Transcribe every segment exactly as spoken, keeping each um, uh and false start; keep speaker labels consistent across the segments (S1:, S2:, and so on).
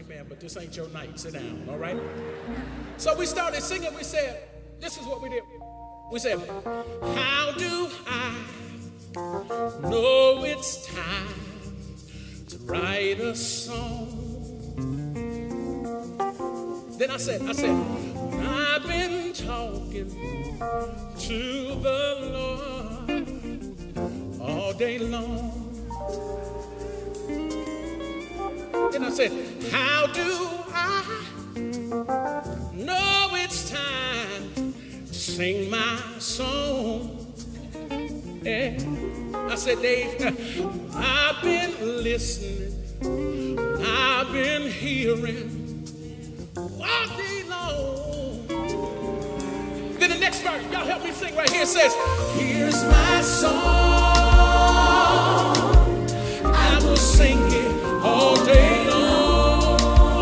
S1: Amen. But this ain't your night. Sit down, all right? So we started singing. We said, this is what we did. We said, how do I know it's time to write a song? Then I said, I said, I've been talking to the Lord all day long. Then I said, how do I know it's time to sing my song? Yeah. I said, Dave, I've been listening, I've been hearing all day long. Then the next part, y'all help me sing right here, says, here's my song, I will sing it all day long.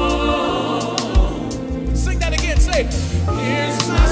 S1: Sing that again, say, here's my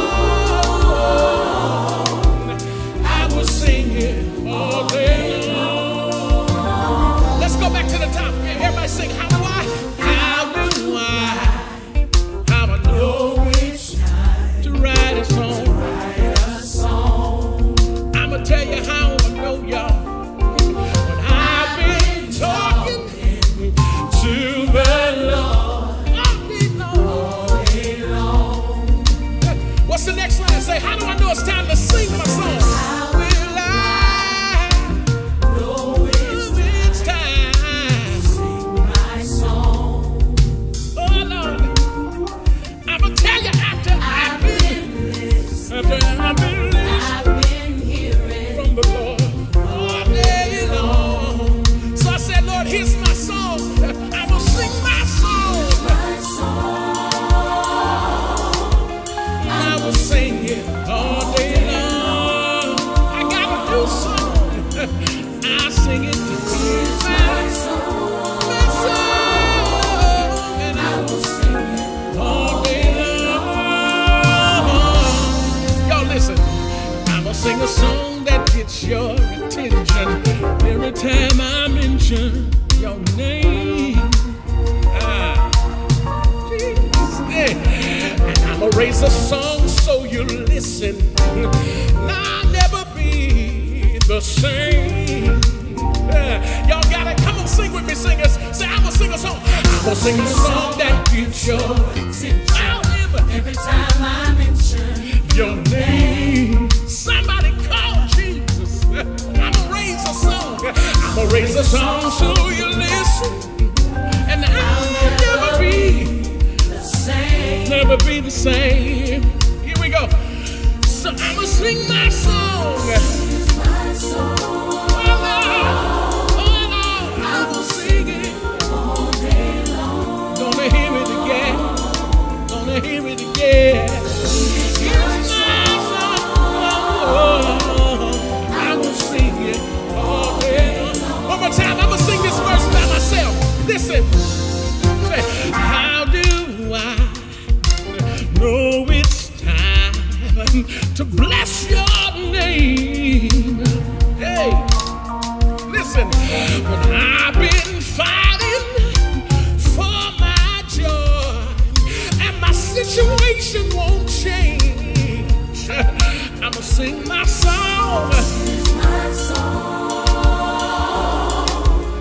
S1: song, I will sing it all day long. Let's go back to the top. Everybody sing, how do I, how do I, how I know it's time to write a song. To write a song. I'ma tell you how I know, y'all. When I've been talking to the Lord all day long. All day long. What's the next line? Say, how do I know it's time to sing my song? How will I know it's time to sing my song? Oh Lord, I'ma tell you after I've been listening, after I've been listening, I've been hearing from the Lord all day long. So I said, Lord, here's my song. I will sing my song. My song. I will sing it all day long. I got a new song. I sing it to you. My song. My song. And I will sing it all day long. Y'all listen. I'ma sing a song that gets your attention every time I mention your name. Ah, Jesus. Yeah. And I'ma raise a song so you listen. And I'll never be the same. Yeah. Y'all got it. Come on, sing with me, singers. Say, I'ma sing a song. I'ma sing a song that gets your attention. I'll never, every time I mention your name. Somebody call Jesus. I'ma raise a song. I'ma raise a song so you listen. And I'll never be the same. Never be the same. Here we go. So I'ma sing my song. It's my song. Oh Lord, oh Lord, I will sing it all day long. Gonna hear it again. Gonna hear it again. It's my song. Oh, I will sing it all day long. One more time. I'ma sing this verse by myself. Listen. Say, how do I know it's time to bless your name? Hey, listen. When I've been fighting for my joy and my situation won't change, I'ma sing my song. It's my song.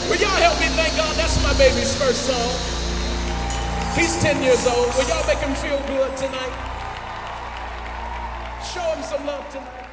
S1: Will y'all help me thank God? That's my baby's first song. He's ten years old. Will y'all make him feel good tonight? Show him some love tonight.